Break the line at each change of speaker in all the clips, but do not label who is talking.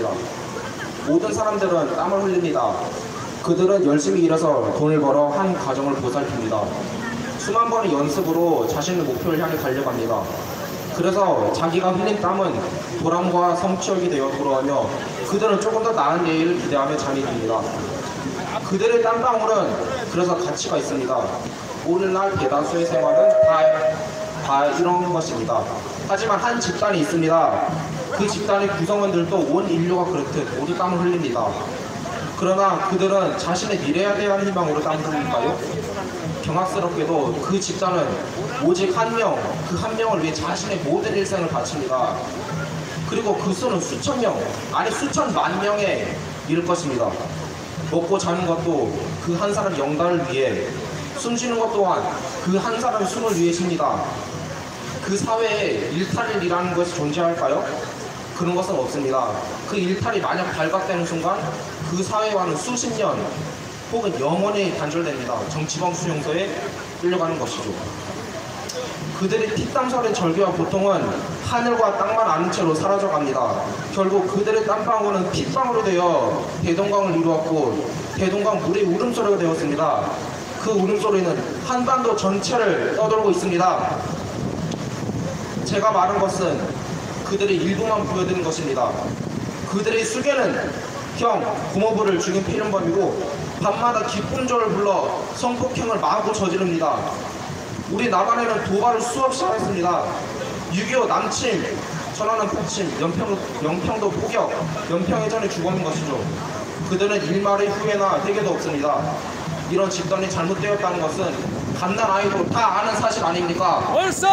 있습니다. 모든 사람들은 땀을 흘립니다. 그들은 열심히 일해서 돈을 벌어 한 가정을 보살핍니다. 수만 번의 연습으로 자신의 목표를 향해 달려갑니다. 그래서 자기가 흘린 땀은 보람과 성취욕이 되어 돌아오며 그들은 조금 더 나은 내일을 기대하며 잠이 듭니다. 그들의 땀방울은 그래서 가치가 있습니다. 오늘날 대다수의 생활은 다 이런 것입니다. 하지만 한 집단이 있습니다. 그 집단의 구성원들도 온 인류가 그렇듯 모두 땀을 흘립니다. 그러나 그들은 자신의 미래에 대한 희망으로 땀을 흘릴까요? 경악스럽게도 그 집단은 오직 한 명, 그 한 명을 위해 자신의 모든 일생을 바칩니다. 그리고 그 수는 수천 명, 아니 수천만 명에 이를 것입니다. 먹고 자는 것도 그 한 사람 영달을 위해, 숨 쉬는 것 또한 그 한 사람의 숨을 위해십니다. 그 사회에 일탈이라는 것이 존재할까요? 그런 것은 없습니다. 그 일탈이 만약 발각되는 순간 그 사회와는 수십 년 혹은 영원히 단절됩니다. 정치범 수용소에 끌려가는 것이죠. 그들의 피땀 서린 절개와 고통은 하늘과 땅만 아는 채로 사라져갑니다. 결국 그들의 땀방울은 핏방울이 되어 대동강을 이루었고 대동강 물의 울음소리가 되었습니다. 그 울음소리는 한반도 전체를 떠돌고 있습니다. 제가 말한 것은 그들의 일부만 보여드린 것입니다. 그들의 수괴는 형, 고모부를 죽인 필연범이고 밤마다 기쁨조를 불러 성폭행을 마구 저지릅니다. 우리 남한에는 도발을 수없이 하였습니다. 6.25 남침, 천안함 폭침, 연평도 포격, 연평해전의 주범인 것이죠. 그들은 일말의 후회나 회개도 없습니다. 이런 집단이 잘못되었다는 것은 갓난 아이도 다 아는 사실 아닙니까?
얼싸!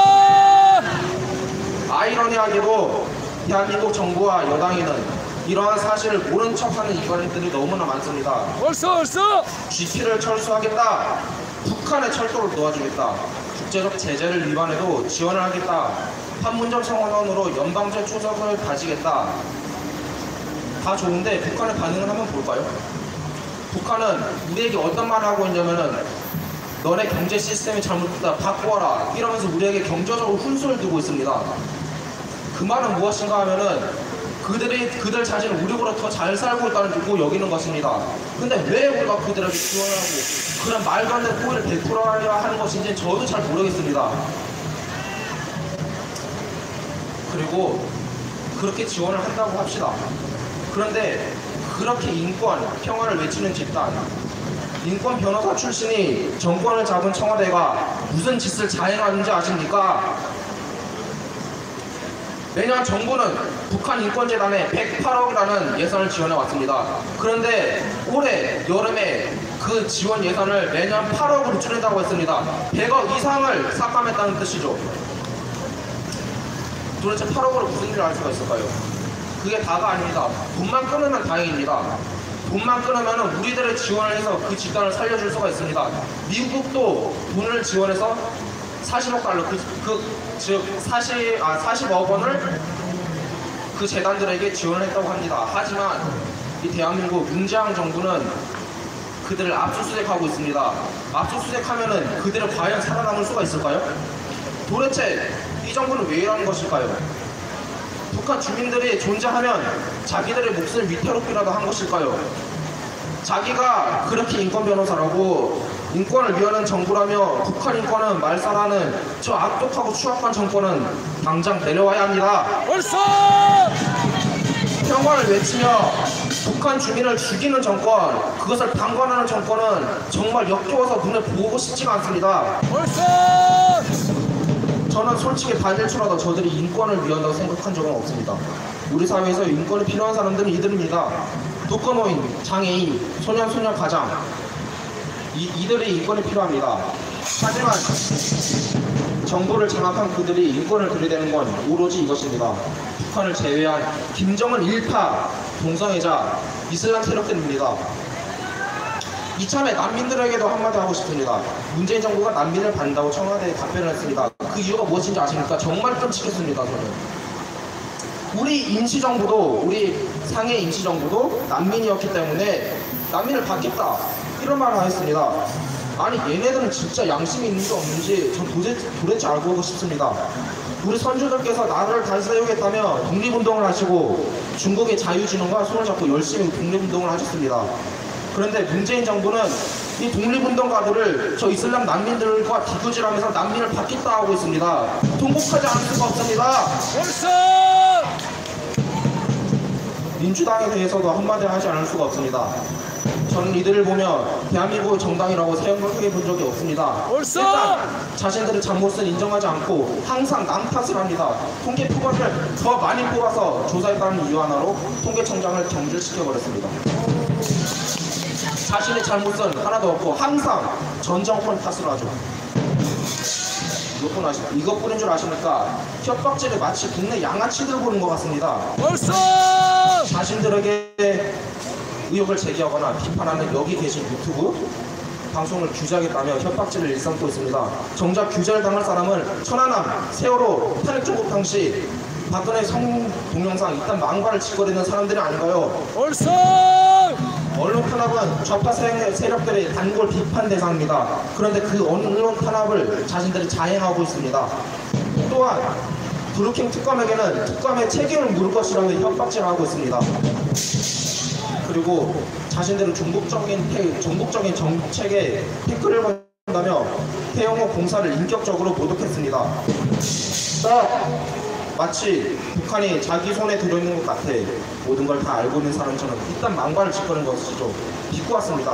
아이러니하게도 대한민국 정부와 여당에는 이러한 사실을 모른 척하는 이관인들이 너무나 많습니다.
얼싸!
GT를 철수하겠다. 북한의 철도를 도와주겠다. 국제적 제재를 위반해도 지원을 하겠다. 판문점 청원으로 연방제 초석을 가지겠다. 다 좋은데 북한의 반응을 한번 볼까요? 북한은 우리에게 어떤 말을 하고 있냐면은 너네 경제 시스템이 잘못됐다. 바꿔라. 이러면서 우리에게 경제적으로 훈수를 두고 있습니다. 그 말은 무엇인가 하면은 그들 자신은 우리보다 더 잘 살고 있다고 여기는 것입니다. 근데 왜 우리가 그들에게 지원하고 그런 말도 안 되는 호의를 베풀어야 하는 것인지 저도 잘 모르겠습니다. 그리고 그렇게 지원을 한다고 합시다. 그런데 그렇게 인권, 평화를 외치는 집단, 인권 변호사 출신이 정권을 잡은 청와대가 무슨 짓을 자행하는지 아십니까? 매년 정부는 북한 인권재단에 108억이라는 예산을 지원해 왔습니다. 그런데 올해 여름에 그 지원 예산을 매년 8억으로 줄인다고 했습니다. 100억 이상을 삭감했다는 뜻이죠. 도대체 8억으로 무슨 일을 할 수가 있을까요? 그게 다가 아닙니다. 돈만 끊으면 다행입니다. 돈만 끊으면 우리들의 지원을 해서 그 집단을 살려줄 수가 있습니다. 미국도 돈을 지원해서 40억 달러, 즉 40억 원을 그 재단들에게 지원을 했다고 합니다. 하지만 이 대한민국 문재인 정부는 그들을 압수수색하고 있습니다. 압수수색하면은 그들을 과연 살아남을 수가 있을까요? 도대체 이 정부는 왜 이러는 것일까요? 북한 주민들이 존재하면 자기들의 몫을 위태롭기라도 한 것일까요? 자기가 그렇게 인권 변호사라고 인권을 위하는 정부라며 북한 인권은 말살하는 저 악독하고 추악한 정권은 당장 내려와야 합니다.
얼싸!
평화를 외치며 북한 주민을 죽이는 정권, 그것을 방관하는 정권은 정말 역겨워서 눈에 보고 싶지가 않습니다.
얼싸!
저는 솔직히 반일초라도 저들이 인권을 위한다고 생각한 적은 없습니다. 우리 사회에서 인권이 필요한 사람들은 이들입니다. 독거노인, 장애인, 소년 가장, 이들의 인권이 필요합니다. 하지만 정부를 장악한 그들이 인권을 들이대는 건 오로지 이것입니다. 북한을 제외한 김정은 일파 동성애자 이슬람 세력들입니다. 이참에 난민들에게도 한마디 하고 싶습니다. 문재인 정부가 난민을 받는다고 청와대에 답변을 했습니다. 그 이유가 무엇인지 아십니까? 정말 끔찍했습니다. 저는 우리 임시정부도, 우리 상해 임시정부도 난민이었기 때문에 난민을 받겠다 이런 말을 하였습니다. 아니 얘네들은 진짜 양심이 있는지 없는지 전 도대체 알고 싶습니다. 우리 선조들께서 나라를 다스리겠다며 독립운동을 하시고 중국의 자유진흥과 손을 잡고 열심히 독립운동을 하셨습니다. 그런데 문재인 정부는 이 독립운동가들을 저 이슬람 난민들과 비교질하면서 난민을 받겠다 하고 있습니다. 통곡하지 않을 수가 없습니다. 민주당에 대해서도 한마디 하지 않을 수가 없습니다. 저는 이들을 보며 대한민국의 정당이라고 생각해 본 적이 없습니다. 일단 자신들의 잘못을 인정하지 않고 항상 남 탓을 합니다. 통계 표본을 더 많이 뽑아서 조사했다는 이유 하나로 통계청장을 경질시켜버렸습니다. 자신의 잘못은 하나도 없고 항상 전 정권 탓을 하죠. 이것뿐인 줄 아십니까? 협박죄를 마치 국내 양아치들 보는 것 같습니다. 자신들에게 의혹을 제기하거나 비판하는 여기 계신 유튜브 방송을 규제하겠다며 협박죄를 일삼고 있습니다. 정작 규제를 당할 사람은 천안함, 세월호, 탄핵 정국 당시 박근혜 성 동영상 이딴 망발을 짓거리는 사람들이 아닌가요? 언론 탄압은 좌파 세력들의 단골 비판 대상입니다. 그런데 그 언론 탄압을 자신들이 자행하고 있습니다. 또한 브루킹 특검에게는 특검의 책임을 물을 것이라며 협박질을 하고 있습니다. 그리고 자신들은 전국적인 정책에 태클을 건다며 태영호 공사를 인격적으로 모독했습니다. 마치 북한이 자기 손에 들어있는 것 같아 모든 걸 다 알고 있는 사람처럼 일단 망발을 짓거리는 것이죠. 비꼬았습니다.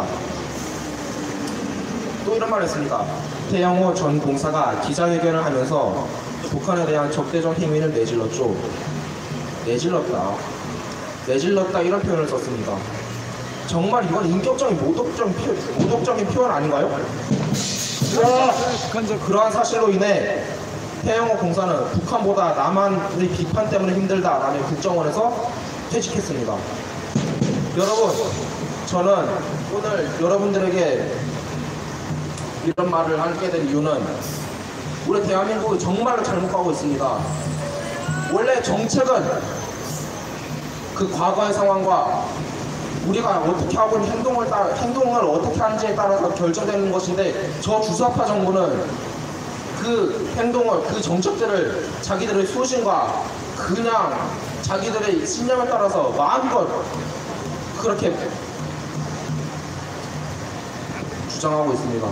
또 이런 말을 했습니다. 태영호 전 공사가 기자회견을 하면서 북한에 대한 적대적 행위를 내질렀죠. 내질렀다 이런 표현을 썼습니다. 정말 이건 인격적인 모독적인 표현 아닌가요? 그러한 사실로 인해 태영호 공사는 북한보다 남한의 비판 때문에 힘들다라는 국정원에서 퇴직했습니다. 여러분, 저는 오늘 여러분들에게 이런 말을 하게 된 이유는 우리 대한민국이 정말로 잘못 가고 있습니다. 원래 정책은 그 과거의 상황과 우리가 어떻게 하고 있는 행동을 어떻게 하는지에 따라서 결정되는 것인데 저 주사파 정부는 그 행동을, 그 정책들을 자기들의 소신과 그냥 자기들의 신념에 따라서 마음껏 그렇게 주장하고 있습니다.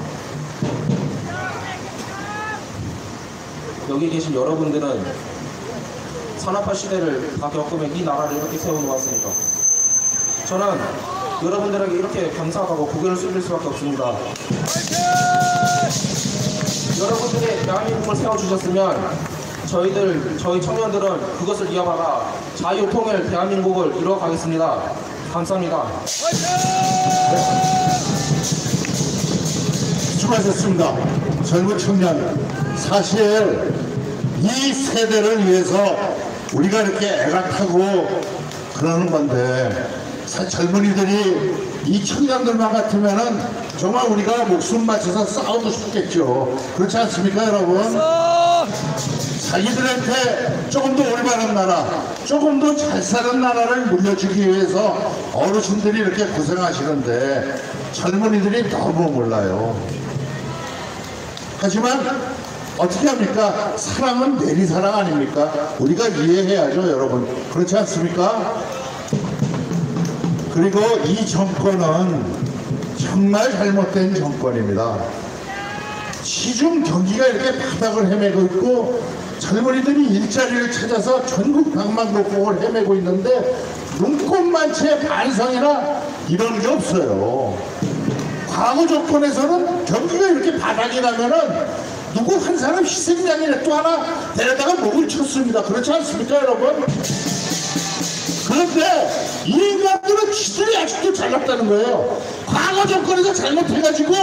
여기 계신 여러분들은 산업화 시대를 다 겪으며 이 나라를 이렇게 세워놓았습니다. 저는 여러분들에게 이렇게 감사하고 고개를 숙일 수밖에 없습니다. 여러분들이 대한민국을 세워주셨으면 저희 청년들은 그것을 이어받아 자유통일 대한민국을 이뤄가겠습니다. 감사합니다.
수고하셨습니다. 젊은 청년, 사실 이 세대를 위해서 우리가 이렇게 애가 타고 그러는 건데 사실 젊은이들이 이 청년들만 같으면은 정말 우리가 목숨 맞춰서 싸우고 싶겠죠. 그렇지 않습니까, 여러분? 자기들한테 조금 더 올바른 나라, 조금 더 잘 사는 나라를 물려주기 위해서 어르신들이 이렇게 고생하시는데 젊은이들이 너무 몰라요. 하지만 어떻게 합니까? 사랑은 내리사랑 아닙니까? 우리가 이해해야죠, 여러분. 그렇지 않습니까? 그리고 이 정권은 정말 잘못된 정권입니다. 시중 경기가 이렇게 바닥을 헤매고 있고 젊은이들이 일자리를 찾아서 전국 방방곡곡을 헤매고 있는데 눈꽃만치의 반성이나 이런 게 없어요. 과거 정권에서는 경기가 이렇게 바닥이 나면은 누구 한 사람 희생양이라 또 하나 데려다가 목을 쳤습니다. 그렇지 않습니까, 여러분? 그런데 이 인간들은 지들이 아직도 잘났다는 거예요. 과거 정권에서 잘못해가지고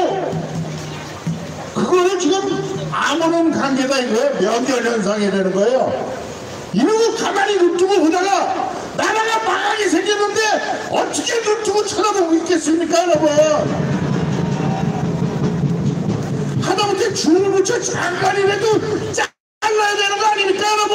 그거를 지금 아무런 관계가 이거예요. 명결현상이 되는 거예요. 이러고 가만히 눈 뜨고 보다가 나라가 망하게 생겼는데 어떻게 눈 뜨고 쳐다보고 있겠습니까, 여러분? 하다못해 중부처 장관이라도 잘라야 되는 거 아닙니까, 여러분?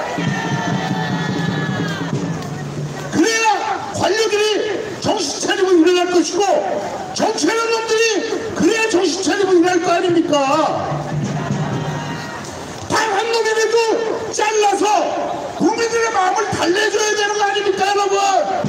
그래야 관료들이 정신 차리고 일어날 것이고 정치하는 놈들이 그래야 정신 차리고 일어날 거 아닙니까? 단 한 놈이라도 잘라서 국민들의 마음을 달래줘야 되는 거 아닙니까, 여러분?